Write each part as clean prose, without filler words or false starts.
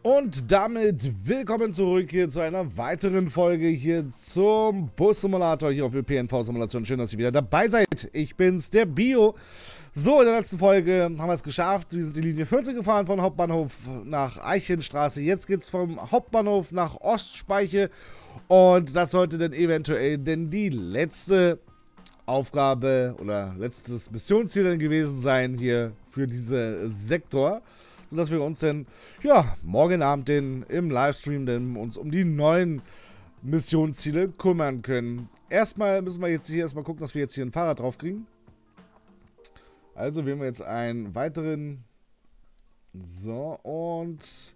Und damit willkommen zurück hier zu einer weiteren Folge hier zum Bus-Simulator hier auf ÖPNV-Simulation. Schön, dass ihr wieder dabei seid. Ich bin's, der Bio. So, in der letzten Folge haben wir es geschafft. Wir sind die Linie 14 gefahren von Hauptbahnhof nach Eichenstraße. Jetzt geht's vom Hauptbahnhof nach Ostspeiche. Und das sollte dann eventuell denn die letzte Aufgabe oder letztes Missionsziel dann gewesen sein hier für diesen Sektor. Sodass wir uns dann, ja, morgen Abend im Livestream dann uns um die neuen Missionsziele kümmern können. Erstmal müssen wir jetzt hier erstmal gucken, dass wir jetzt hier ein Fahrrad drauf kriegen. Also wählen wir jetzt einen weiteren. So, und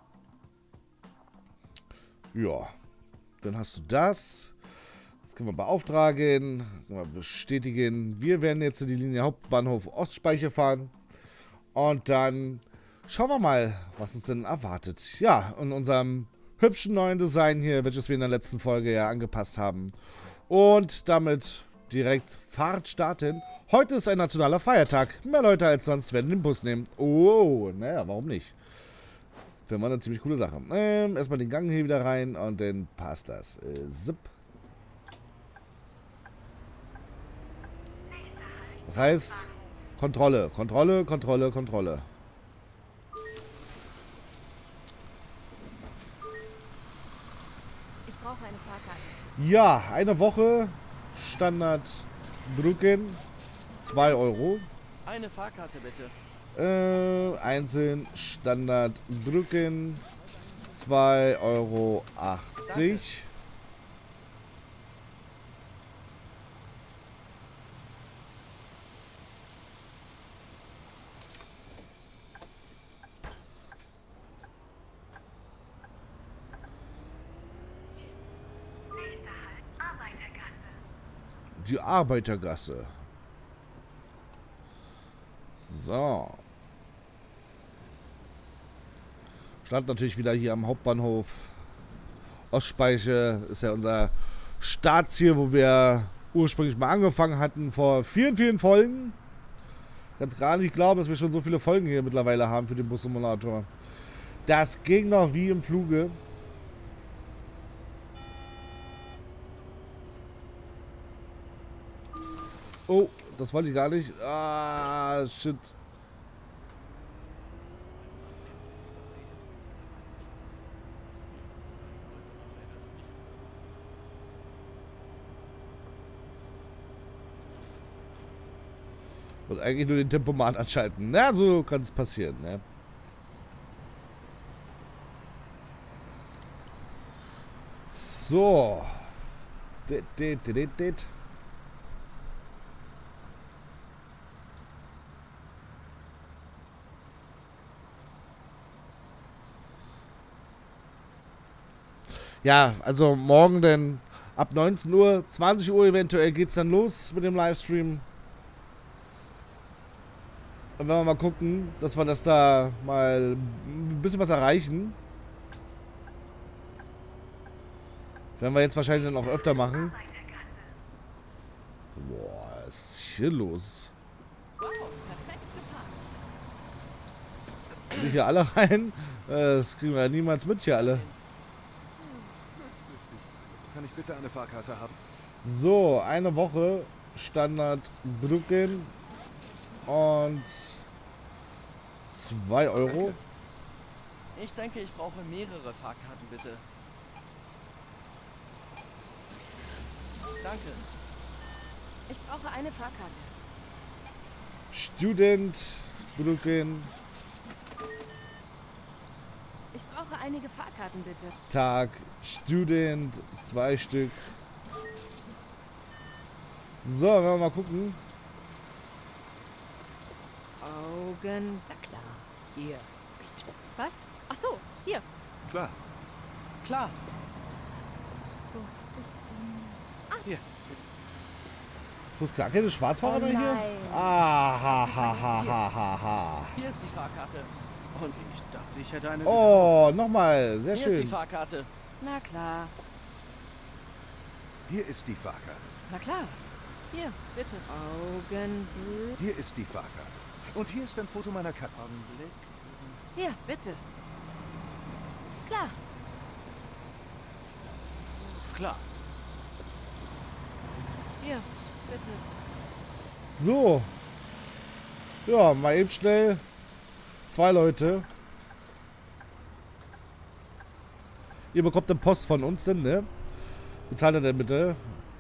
ja, dann hast du das. Das können wir beauftragen, können wir bestätigen. Wir werden jetzt in die Linie Hauptbahnhof Ostspeicher fahren. Und dann schauen wir mal, was uns denn erwartet. Ja, in unserem hübschen neuen Design hier, welches wir in der letzten Folge ja angepasst haben. Und damit direkt Fahrt starten. Heute ist ein nationaler Feiertag. Mehr Leute als sonst werden den Bus nehmen. Oh, naja, warum nicht? Wäre mal eine ziemlich coole Sache. Erstmal den Gang hier wieder rein und dann passt das. Zip. Das heißt, Kontrolle, Kontrolle, Kontrolle, Kontrolle. Ich brauche eine Fahrkarte. Ja, eine Woche Standard drücken. 2 Euro. Eine Fahrkarte bitte. Einzeln Standard drücken. 2,80 Euro. Danke. Nächster Halt, Arbeitergasse. Die Arbeitergasse. So. Stand natürlich wieder hier am Hauptbahnhof. Ostspeiche ist ja unser Startziel, wo wir ursprünglich mal angefangen hatten vor vielen, vielen Folgen. Ganz gar nicht glauben, dass wir schon so viele Folgen hier mittlerweile haben für den Bus-Simulator. Das ging noch wie im Fluge. Oh, das wollte ich gar nicht. Ah, shit. Und eigentlich nur den Tempomat anschalten. Na, so kann es passieren, ne? So. Ja, also morgen dann ab 19 Uhr, 20 Uhr eventuell geht's dann los mit dem Livestream. Und wenn wir mal gucken, dass wir das da mal ein bisschen was erreichen. Werden wir jetzt wahrscheinlich dann auch öfter machen. Boah, was ist hier los? Wow, perfekt geparkt. Sind hier alle rein? Das kriegen wir ja niemals mit hier alle. Kann ich bitte eine Fahrkarte haben? So, eine Woche Standard drücken. Und 2 Euro. Ich denke, ich brauche mehrere Fahrkarten bitte. Danke. Ich brauche eine Fahrkarte. Student drücken. Ich brauche einige Fahrkarten bitte. Tag. Student 2 Stück. So, wenn wir mal gucken. Augen. Na klar. Hier, bitte. Was? Ach so, hier. Klar. Klar. Wo hab ich denn? Hier. Ist das gar keine Schwarzfahrer Oh hier? nein. Ah, ha, ha, ha, ha, ha, ha. Hier ist die Fahrkarte. Und ich dachte, ich hätte eine. Oh, nochmal. Sehr Hier ist die schön. Fahrkarte. Na klar. Hier ist die Fahrkarte. Na klar. Hier, bitte. Augen. Hier ist die Fahrkarte. Und hier ist ein Foto meiner Katze. Augenblick. Hier, bitte. Klar. Klar. Hier, bitte. So. Ja, mal eben schnell 2 Leute. Ihr bekommt eine Post von uns denn, ne? Bezahlt er denn bitte?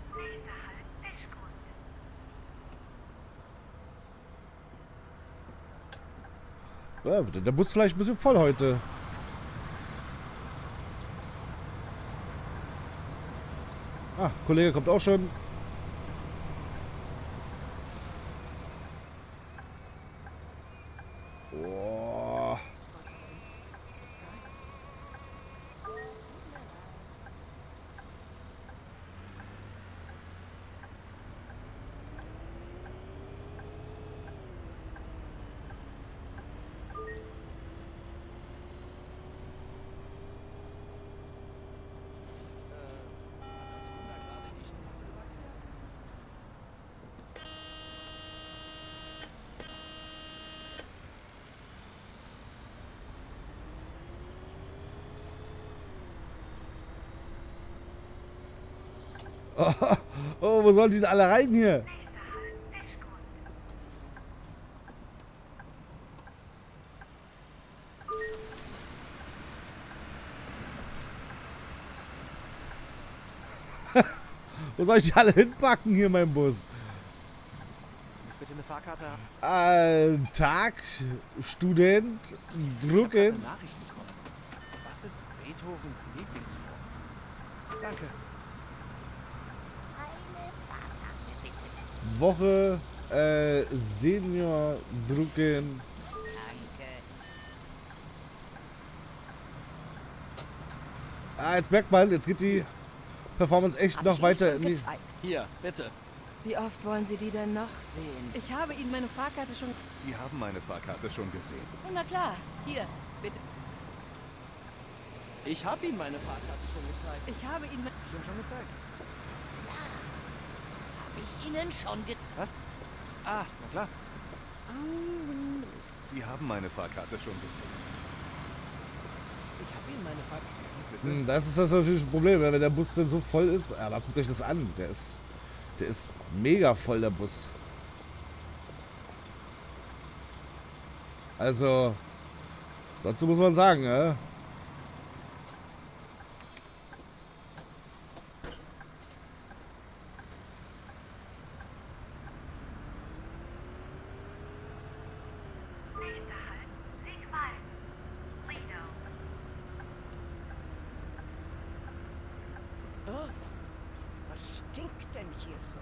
Ja, der Bus vielleicht ein bisschen voll heute. Ah, Kollege kommt auch schon. Oh. Hat das Wunder gerade die Straße überquert? Oh, wo sollen die denn alle rein hier? Wo soll ich die alle hinpacken hier, mein Bus? Bitte eine Fahrkarte haben. Tag, Student, Ich habe eine drücken. Nachricht bekommen. Was ist Beethovens Lieblingsfrucht? Danke. Eine Fahrkarte, bitte. Woche, Senior, drücken. Danke. Jetzt merkt man, jetzt geht die Performance echt noch weiter in die... Hier, bitte. Wie oft wollen Sie die denn noch sehen? Ich habe Ihnen meine Fahrkarte schon... Sie haben meine Fahrkarte schon gesehen. Oh, na klar. Hier, bitte. Ich habe Ihnen meine Fahrkarte schon gezeigt. Ich habe Ihnen... Ich Ihnen schon gezeigt. Habe ich Ihnen schon gezeigt. Was? Ah, na klar. Sie haben meine Fahrkarte schon gesehen. Ich habe Ihnen meine Fahrkarte... Bitte? Das ist das natürlich ein Problem, wenn der Bus dann so voll ist. Aber guckt euch das an. Der ist mega voll, der Bus. Also, dazu muss man sagen, ne? Oh, was stinkt denn hier so?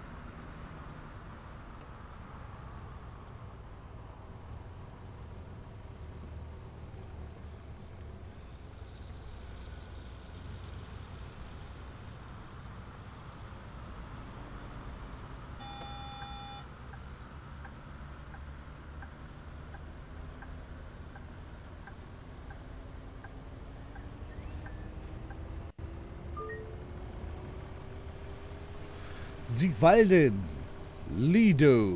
Siegwalden. Lido.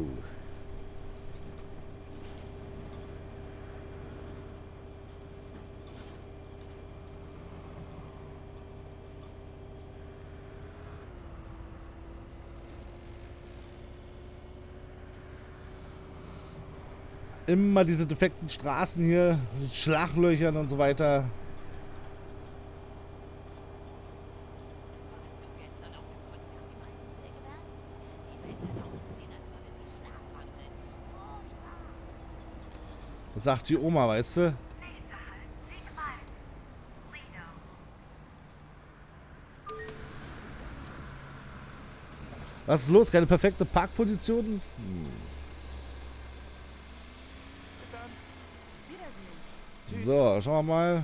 Immer diese defekten Straßen hier, mit Schlaglöchern und so weiter. Warst du gestern auf dem Konzert im alten Sägewerk? Die Welt hat ausgesehen, als würde sie schlafwandeln. Furchtbar. Und sagt die Oma, weißt du? Was ist los? Keine perfekte Parkposition? So, schauen wir mal.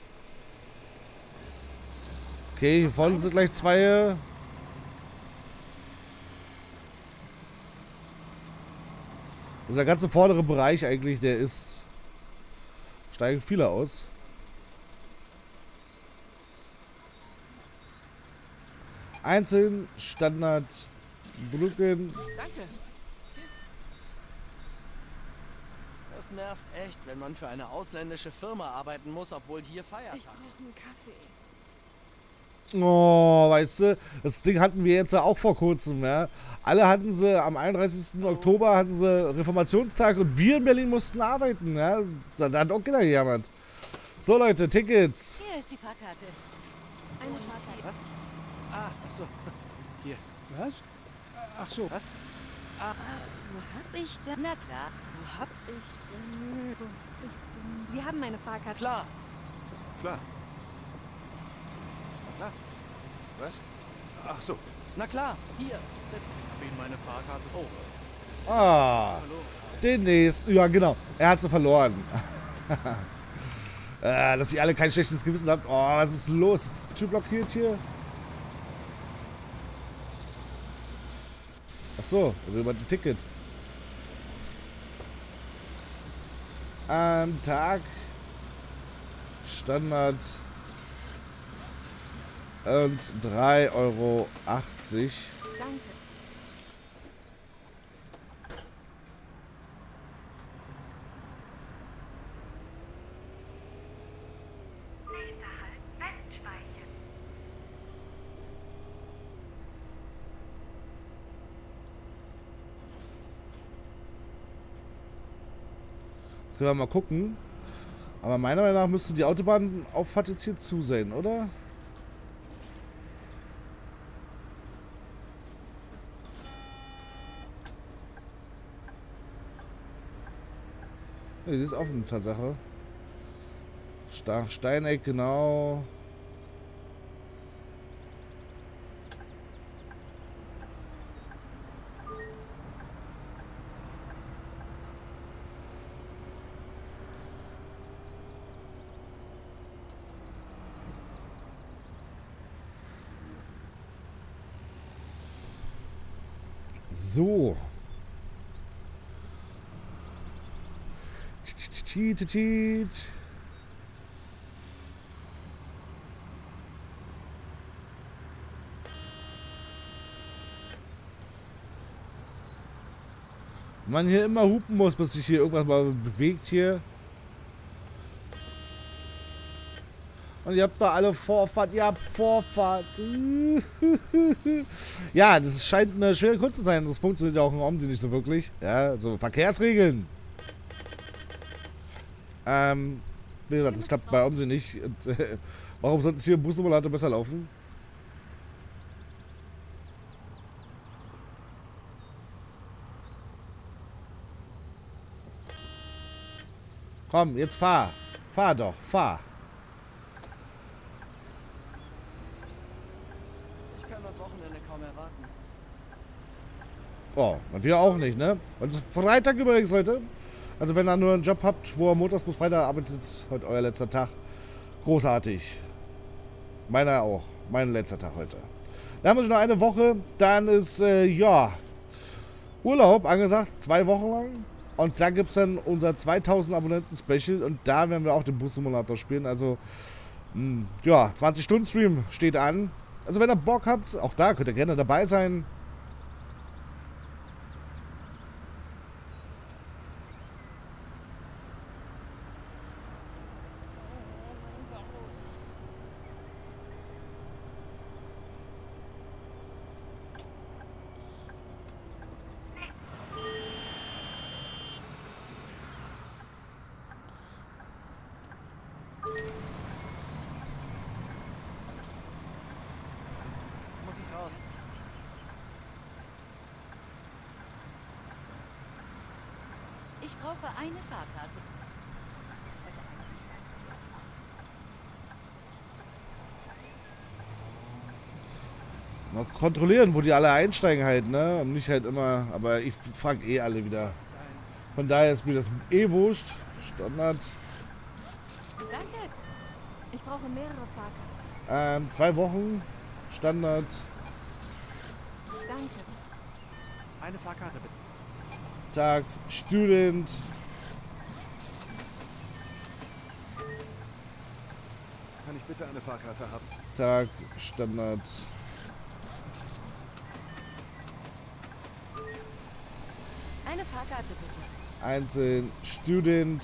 Okay, hier vorne sind gleich 2. Also der ganze vordere Bereich eigentlich, der ist... Steigen viele aus. Einzeln, Standard, Brücken. Danke. Tschüss. Das nervt echt, wenn man für eine ausländische Firma arbeiten muss, obwohl hier Feiertag Ich brauche einen Kaffee. Oh, weißt du, das Ding hatten wir jetzt ja auch vor kurzem, ja. Alle hatten sie, am 31. Oktober hatten sie Reformationstag und wir in Berlin mussten arbeiten, ja. Da hat auch keiner gejammert. So Leute, Tickets. Hier ist die Fahrkarte. Eine Fahrkarte. Was? Ah, ach so. Hier. Was? Ach so. Was? Wo hab ich denn? Na klar. Wo hab ich denn? Sie haben meine Fahrkarte. Klar. Klar. Klar. Was? Ach so. Na klar, hier, bitte. Ich habe Ihnen meine Fahrkarte. Oh, Ah, hallo. den nächsten. Ja, genau. Er hat sie verloren. Dass ihr alle kein schlechtes Gewissen habt. Oh, was ist los? Ist die Tür blockiert hier? Ach so, da will jemand ein Ticket. Am Tag. Standard. Und 3,80 Euro. Danke. Jetzt können wir mal gucken. Aber meiner Meinung nach müsste die Autobahnauffahrt jetzt hier zu sein, oder? Ne, die ist offen, Tatsache. Steineck, genau. So. Cheat. Man hier immer hupen muss, bis sich hier irgendwas mal bewegt hier. Und ihr habt da alle Vorfahrt, ihr habt Vorfahrt. Ja, das scheint eine schwere Kunst zu sein. Das funktioniert ja auch in Omsi nicht so wirklich. Ja, so Verkehrsregeln. Wie gesagt, das klappt bei Omsi nicht. Und, warum sollte es hier im Bussimulator besser laufen? Komm, jetzt fahr. Fahr doch, fahr. Ich kann das Wochenende kaum erwarten. Oh, wir auch nicht, ne? Und Freitag übrigens heute. Also wenn ihr nur einen Job habt, wo ihr montags bis Freitag arbeitet, heute euer letzter Tag. Großartig. Meiner auch. Mein letzter Tag heute. Dann haben wir noch eine Woche. Dann ist, ja, Urlaub angesagt. 2 Wochen lang. Und dann gibt es dann unser 2000 Abonnenten-Special. Und da werden wir auch den Bus-Simulator spielen. Also, ja, 20-Stunden-Stream steht an. Also wenn ihr Bock habt, auch da könnt ihr gerne dabei sein. Muss ich raus. Ich brauche eine Fahrkarte. Mal kontrollieren, wo die alle einsteigen halt, ne? Und nicht halt immer, aber ich frage eh alle wieder. Von daher ist mir das eh wurscht. Standard. Danke. Ich brauche mehrere Fahrkarten. 2 Wochen. Standard. Danke. Eine Fahrkarte bitte. Tag. Student. Kann ich bitte eine Fahrkarte haben? Tag. Standard. Eine Fahrkarte bitte. einzeln Student.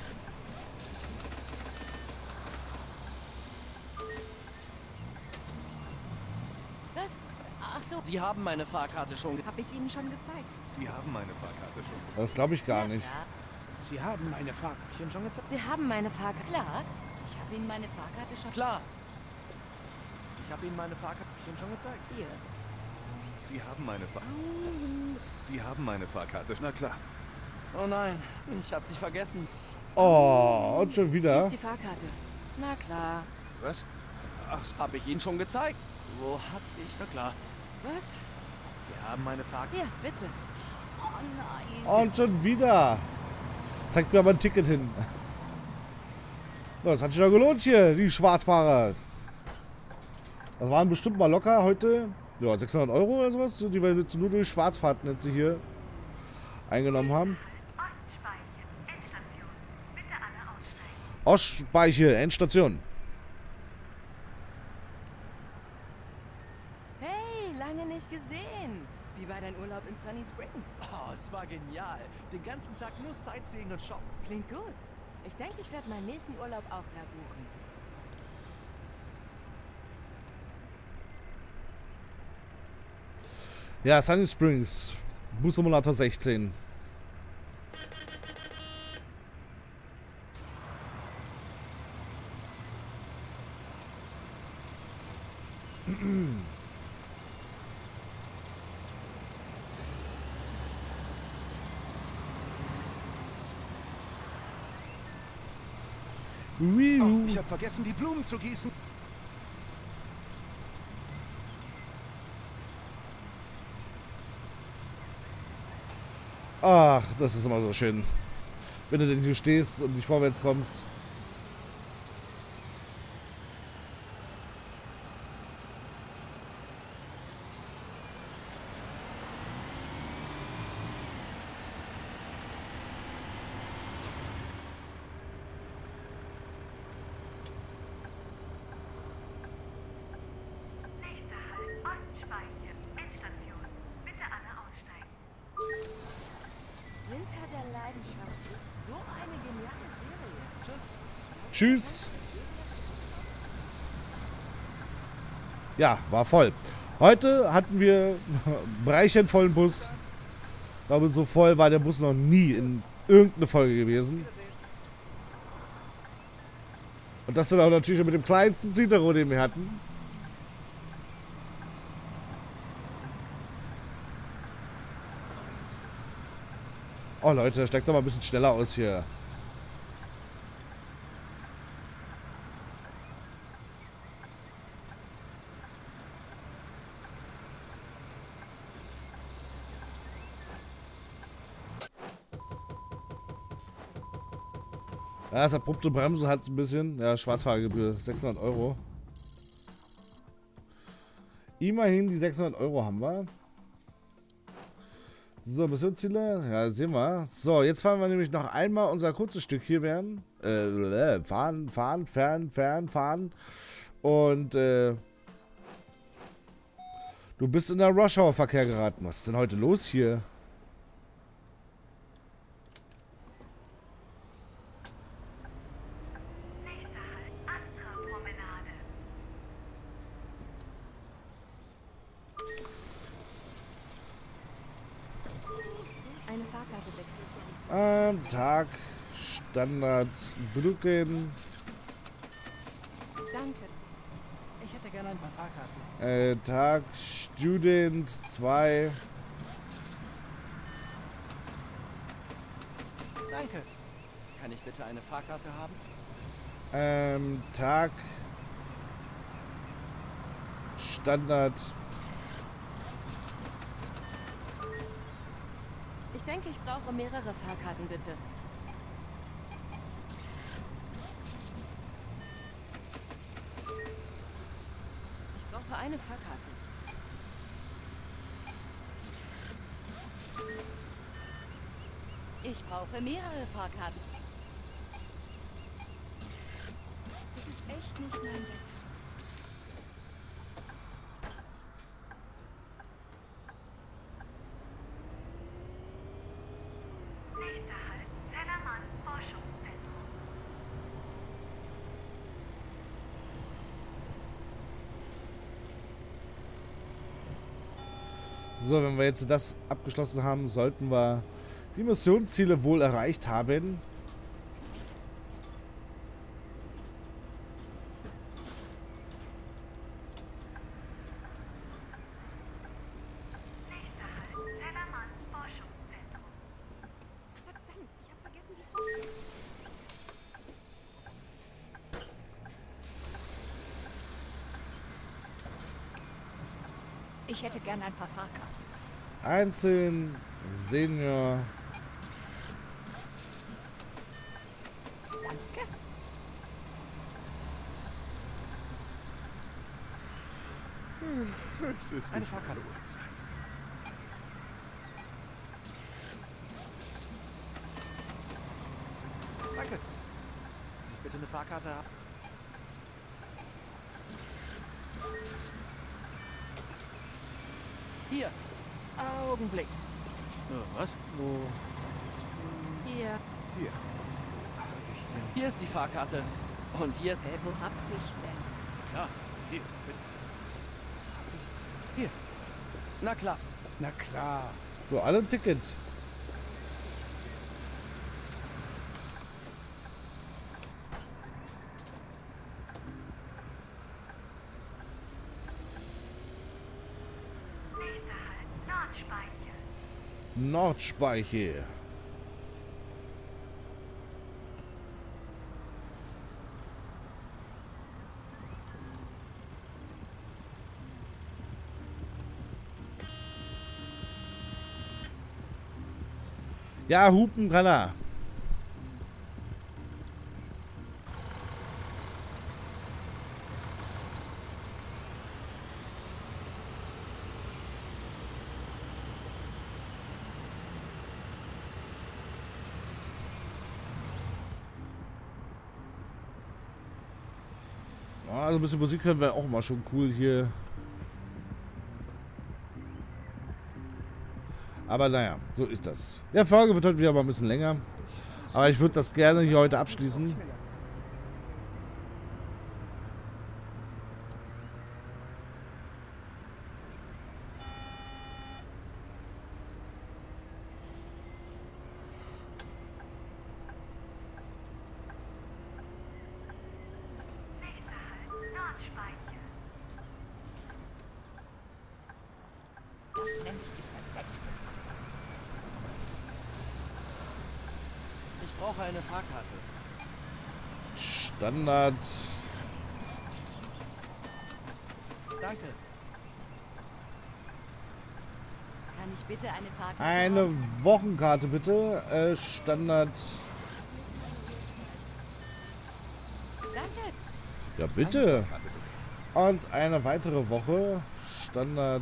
Was? Ach so, Sie haben meine Fahrkarte schon. hab ich Ihnen schon gezeigt. Sie haben meine Fahrkarte schon gesehen. Das glaube ich gar nicht. Ja, Sie haben meine Fahrkartchen schon gezeigt. Sie haben meine Fahrkarte. Klar, ich habe Ihnen meine Fahrkarte schon... Klar. Ich habe Ihnen meine Fahrkartchen schon gezeigt. Hier. Sie haben meine Sie haben meine Fahrkarte. Na klar. Oh nein, ich habe sie vergessen. Oh, und schon Hier wieder. ist die Fahrkarte. Na klar. Was? Ach, so. Habe ich Ihnen schon gezeigt. Wo hab ich? Na klar. Was? Sie haben meine Fahrkarte. Hier, bitte. Oh nein. Und schon wieder. Zeigt mir aber ein Ticket hin. Das hat sich doch gelohnt hier, die Schwarzfahrer. Das waren bestimmt mal locker heute. Ja, 600 Euro oder sowas, die wir jetzt nur durch Schwarzfahrten jetzt hier eingenommen haben. Ostspeiche, Endstation. Hey, lange nicht gesehen. Wie war dein Urlaub in Sunny Springs? Oh, es war genial. Den ganzen Tag nur Sightseeing und Shoppen. Klingt gut. Ich denke, ich werde meinen nächsten Urlaub auch da buchen. Ja, Sunny Springs. Bus Simulator 16. Oh, ich habe vergessen, die Blumen zu gießen. Ach, das ist immer so schön. Wenn du denn hier stehst und nicht vorwärts kommst. Nächster Halt, Ostspeiche, Endstation. Bitte alle aussteigen. Winter der Leidenschaft ist so eine geniale Serie. Tschüss. Tschüss. Ja, war voll. Heute hatten wir einen bereichernd vollen Bus. Ich glaube, so voll war der Bus noch nie in irgendeiner Folge gewesen. Und das dann auch natürlich mit dem kleinsten Citaro, den wir hatten. Oh Leute, steigt doch mal ein bisschen schneller aus hier. Ja, das abrupte Bremse hat ein bisschen. Ja, Schwarzfahrergebühr, 600 Euro. Immerhin die 600 Euro haben wir. So, Missionsziele. Ja, sehen wir. So, jetzt fahren wir nämlich noch einmal unser kurzes Stück hier werden. Fahren. Und, du bist in der Rush-Hour-Verkehr geraten. Was ist denn heute los hier? Nächster Halt, Astra-Promenade. Eine Fahrkarte bitte. Tag, Standard, drücken. Danke. Ich hätte gerne ein paar Fahrkarten. Tag, Student 2. Danke. Kann ich bitte eine Fahrkarte haben? Tag, Standard. Ich denke, ich brauche mehrere Fahrkarten, bitte. Ich brauche eine Fahrkarte. Ich brauche mehrere Fahrkarten. Das ist echt nicht mein Wetter. Nächster Halt, So, wenn wir jetzt das abgeschlossen haben, sollten wir die Missionsziele wohl erreicht haben. Nächster Halt, Zellermann Forschungszentrum. Verdammt, ich habe vergessen, die Post. Ich hätte gern ein paar Fahrkarten. Einzeln, Senior. Danke. Es ist eine Fahrkarte. Danke. Bitte eine Fahrkarte haben. Hier. Augenblick. Was? Wo? Hier. Hier. Wo habe ich denn? Hier ist die Fahrkarte. Und hier ist... Wo hab ich denn? Klar. Hier, bitte. Hier. Na klar. Na klar. So, alle ein Ticket. Nächster Halt, Nordspeicher. Nordspeiche. Ja, hupen kann er. Also ein bisschen Musik hören wäre auch mal schon cool hier. Aber naja, so ist das. Der Folge wird heute wieder mal ein bisschen länger. Aber ich würde das gerne hier heute abschließen. Nächster Halt, Nordspeicher. Das nenne ich perfekt. Ich brauche eine Fahrkarte. Standard. Danke. Kann ich bitte eine Fahrkarte Eine haben? Wochenkarte bitte. Standard. Danke. Ja, bitte. Und eine weitere Woche. Standard.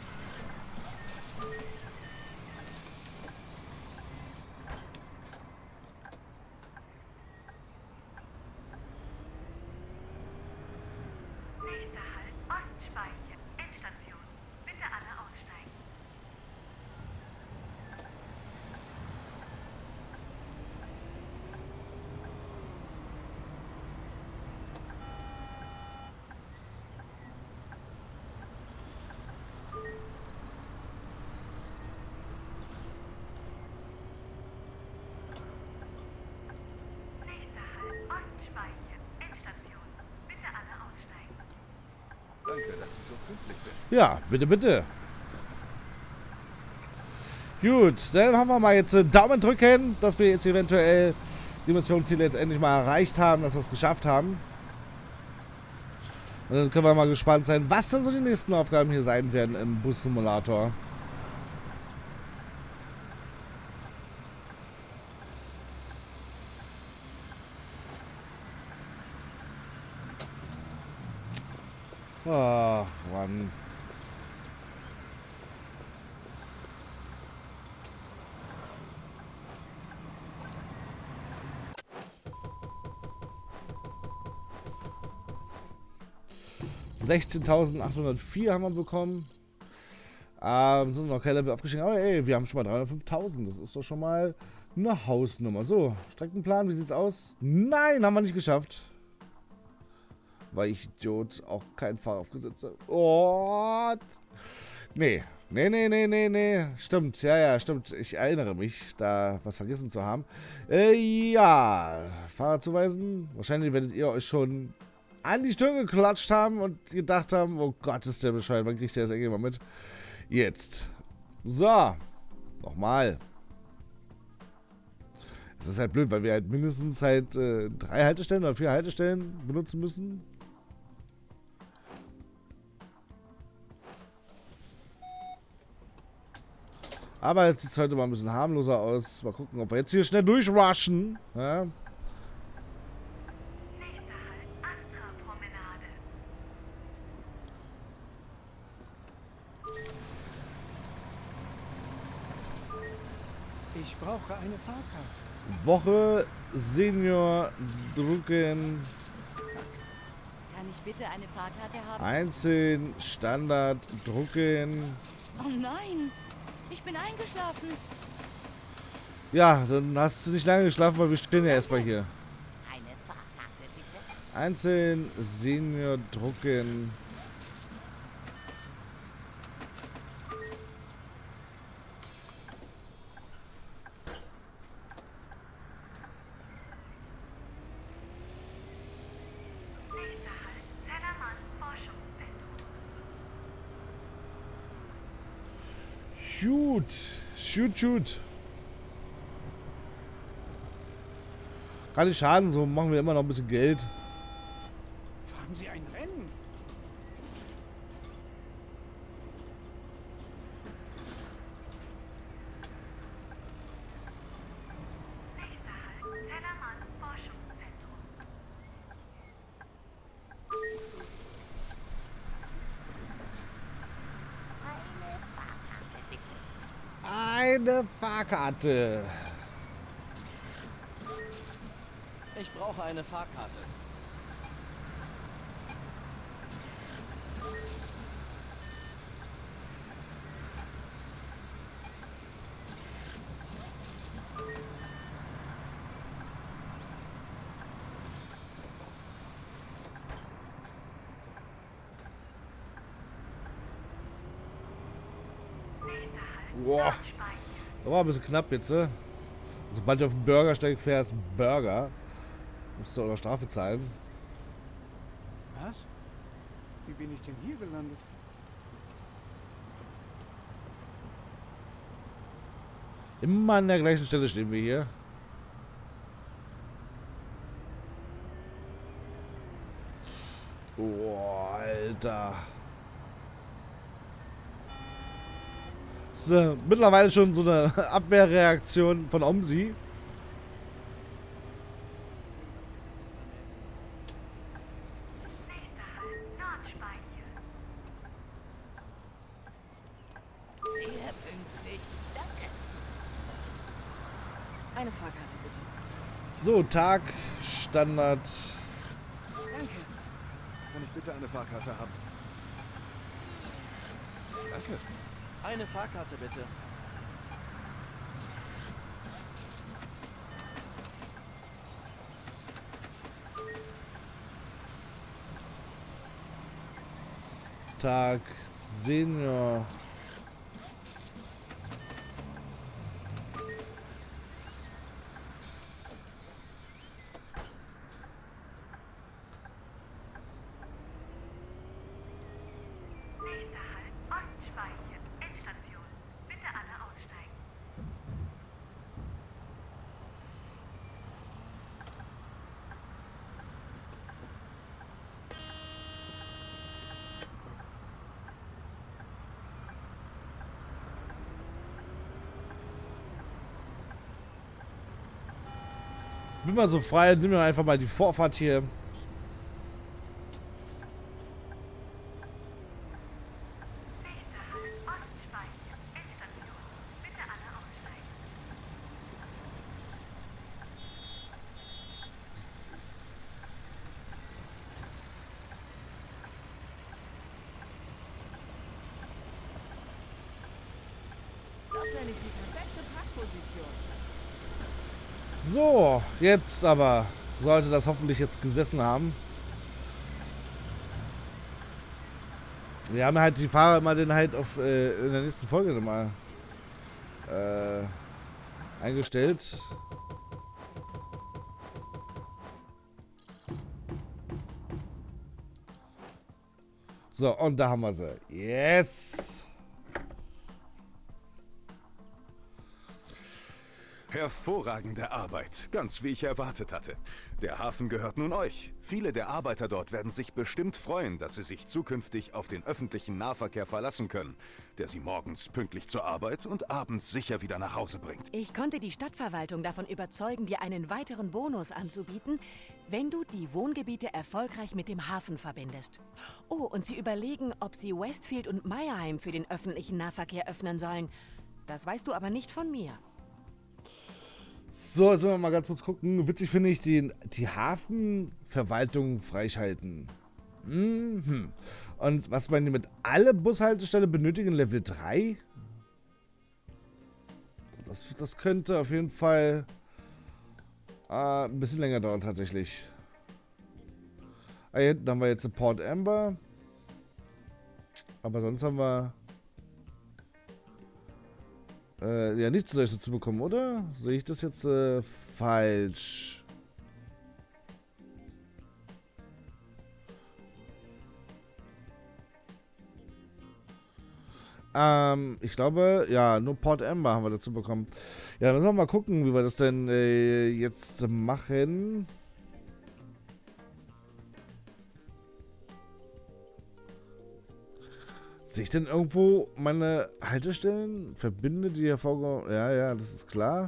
Nächster Halt, Ostspeicher. Endstation. Bitte alle aussteigen. Nächster Halt, Ostspeicher. Endstation. Bitte alle aussteigen. Danke, dass Sie so pünktlich sind. Ja, bitte, bitte. Gut, dann haben wir mal jetzt Daumen drücken, dass wir jetzt eventuell die Missionsziele jetzt endlich mal erreicht haben, dass wir es geschafft haben. Und dann können wir mal gespannt sein, was denn so die nächsten Aufgaben hier sein werden im Bus-Simulator. Ach, Mann. $16.804 haben wir bekommen. Sind noch kein Level aufgestiegen, aber ey, wir haben schon mal 305.000. Das ist doch schon mal eine Hausnummer. So, Streckenplan, wie sieht's aus? Nein, haben wir nicht geschafft. Weil ich Idiot auch kein Fahrraufgesetz habe. Oh. Nee, Nee. Stimmt, ja, stimmt. Ich erinnere mich, da was vergessen zu haben. Ja, Fahrer zuweisen. Wahrscheinlich werdet ihr euch schon an die Stirn geklatscht haben und gedacht haben, oh Gott, ist der bescheuert, wann kriegt der das irgendwann mit? Jetzt. So. Nochmal. Es ist halt blöd, weil wir halt mindestens halt 3 Haltestellen oder 4 Haltestellen benutzen müssen. Aber jetzt sieht es heute mal ein bisschen harmloser aus. Mal gucken, ob wir jetzt hier schnell durchrushen. Ja. Nächster Halt, Astra-Promenade. Ich brauche eine Fahrkarte. Woche Senior drücken. Kann ich bitte eine Fahrkarte haben? Einzeln Standard drücken. Oh nein, ich bin eingeschlafen. Ja, dann hast du nicht lange geschlafen, weil wir stehen ja erstmal hier. Eine Fahrkarte bitte. Einzeln Senior drucken. Nächster Halt, Zellermann Forschungszentrum. Shoot. Kann nicht schaden, so machen wir immer noch ein bisschen Geld. Fahren Sie ein Rennen? Nächster Halt, Zellermann Forschungszentrum. Eine Fahrkarte bitte. Eine Fahrkarte. Ich brauche eine Fahrkarte. Nächster Halt, Boah, Nordspeicher. das war ein bisschen knapp jetzt, ne? Sobald du auf den Bürgersteig fährst, Burger, musst du auch noch Strafe zahlen. Was? Wie bin ich denn hier gelandet? Immer an der gleichen Stelle stehen wir hier. Boah, Alter. Das ist mittlerweile schon so eine Abwehrreaktion von Omsi. Nächster Halt, Nordspeicher. Sehr pünktlich. Danke. Eine Fahrkarte bitte. So, Tag, Standard. Danke. Kann ich bitte eine Fahrkarte haben? Danke. Eine Fahrkarte bitte. Tag, Senior. Nächster Halt, Ostspeicher. Endstation. Bitte alle aussteigen. Bin mal so frei, nimm mir einfach mal die Vorfahrt hier. Nächster Halt, Ostspeicher. Endstation. Bitte alle aussteigen. Das nenne ich die perfekte Parkposition. So, jetzt aber sollte das hoffentlich jetzt gesessen haben. Wir haben halt die Fahrer immer dann halt auf in der nächsten Folge nochmal eingestellt. So, und da haben wir sie. Yes! Hervorragende Arbeit, ganz wie ich erwartet hatte. Der Hafen gehört nun euch. Viele der Arbeiter dort werden sich bestimmt freuen, dass sie sich zukünftig auf den öffentlichen Nahverkehr verlassen können, der sie morgens pünktlich zur Arbeit und abends sicher wieder nach Hause bringt. Ich konnte die Stadtverwaltung davon überzeugen, dir einen weiteren Bonus anzubieten, wenn du die Wohngebiete erfolgreich mit dem Hafen verbindest. Oh, und sie überlegen, ob sie Westfield und Meyerheim für den öffentlichen Nahverkehr öffnen sollen. Das weißt du aber nicht von mir. So, jetzt wollen wir mal ganz kurz gucken. Witzig finde ich die Hafenverwaltung freischalten. Mhm. Und was meinen die mit alle Bushaltestellen benötigen? Level 3? Das könnte auf jeden Fall ein bisschen länger dauern tatsächlich. Hier hinten haben wir jetzt Port Amber. Aber sonst haben wir ja nichts solches zu bekommen, oder? Sehe ich das jetzt falsch? Ich glaube, ja, nur Port Amber haben wir dazu bekommen. Ja, dann müssen wir mal gucken, wie wir das denn jetzt machen. Sehe ich denn irgendwo meine Haltestellen? Verbinde die hervorgehoben. Ja, ja, das ist klar.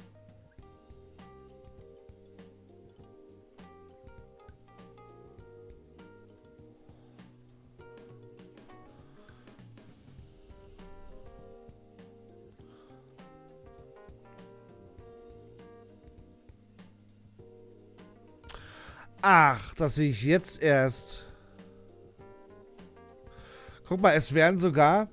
Ach, das sehe ich jetzt erst. Guck mal, es werden sogar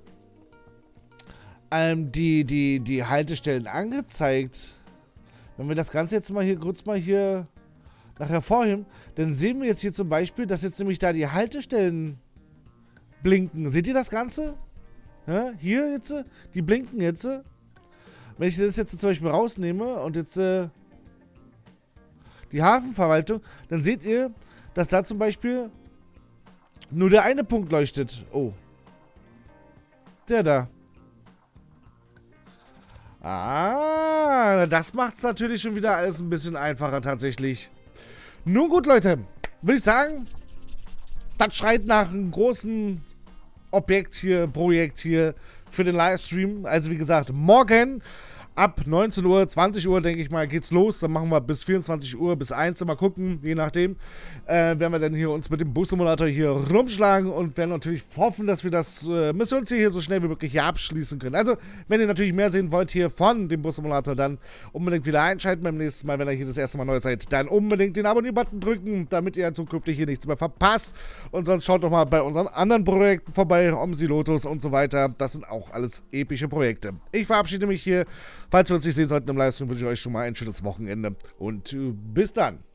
die Haltestellen angezeigt. Wenn wir das Ganze jetzt mal hier kurz mal hier nach hervorheben, dann sehen wir jetzt hier zum Beispiel, dass jetzt nämlich da die Haltestellen blinken. Seht ihr das Ganze? Ja, hier jetzt, die blinken jetzt. Wenn ich das jetzt zum Beispiel rausnehme und jetzt die Hafenverwaltung, dann seht ihr, dass da zum Beispiel nur der eine Punkt leuchtet. Oh. Der da. Ah, das macht es natürlich schon wieder alles ein bisschen einfacher tatsächlich. Nun gut, Leute. Würde ich sagen, das schreit nach einem großen Projekt hier für den Livestream. Also wie gesagt, morgen ab 19 Uhr, 20 Uhr, denke ich mal, geht's los. Dann machen wir bis 24 Uhr, bis 1 mal gucken, je nachdem. Werden wir dann hier uns mit dem Bus-Simulator hier rumschlagen und werden natürlich hoffen, dass wir das Missionsziel hier so schnell wie möglich hier abschließen können. Also, wenn ihr natürlich mehr sehen wollt hier von dem Bus-Simulator, dann unbedingt wieder einschalten beim nächsten Mal. Wenn ihr hier das erste Mal neu seid, dann unbedingt den Abonnier-Button drücken, damit ihr zukünftig hier nichts mehr verpasst. Und sonst schaut doch mal bei unseren anderen Projekten vorbei, Omsi Lotus und so weiter. Das sind auch alles epische Projekte. Ich verabschiede mich hier. Falls wir uns nicht sehen sollten im Livestream, wünsche ich euch schon mal ein schönes Wochenende und bis dann.